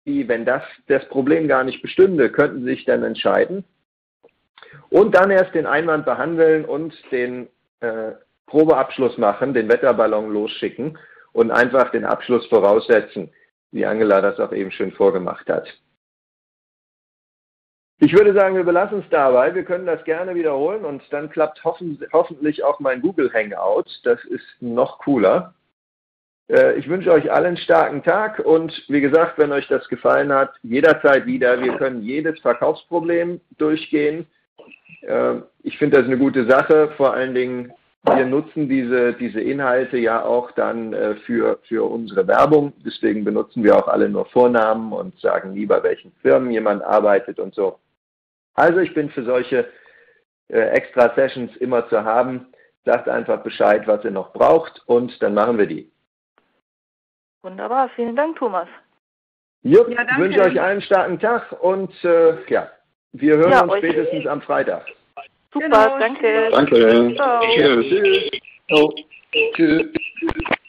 wenn das Problem gar nicht bestünde, könnten Sie sich dann entscheiden und dann erst den Einwand behandeln und den Probeabschluss machen, den Wetterballon losschicken und einfach den Abschluss voraussetzen, wie Angela das auch eben schön vorgemacht hat. Ich würde sagen, wir belassen es dabei. Wir können das gerne wiederholen und dann klappt hoffentlich auch mein Google Hangout. Das ist noch cooler. Ich wünsche euch allen einen starken Tag und wie gesagt, wenn euch das gefallen hat, jederzeit wieder. Wir können jedes Verkaufsproblem durchgehen. Ich finde das eine gute Sache. Vor allen Dingen, wir nutzen diese Inhalte ja auch dann für unsere Werbung. Deswegen benutzen wir auch alle nur Vornamen und sagen nie, bei welchen Firmen jemand arbeitet und so. Also ich bin für solche extra Sessions immer zu haben. Sagt einfach Bescheid, was ihr noch braucht und dann machen wir die. Wunderbar, vielen Dank, Thomas. Jupp, ja, ich wünsche euch einen starken Tag und wir hören uns spätestens am Freitag. Super, genau. Danke. Danke. Ciao. Tschüss. Tschüss. Oh. Tschüss.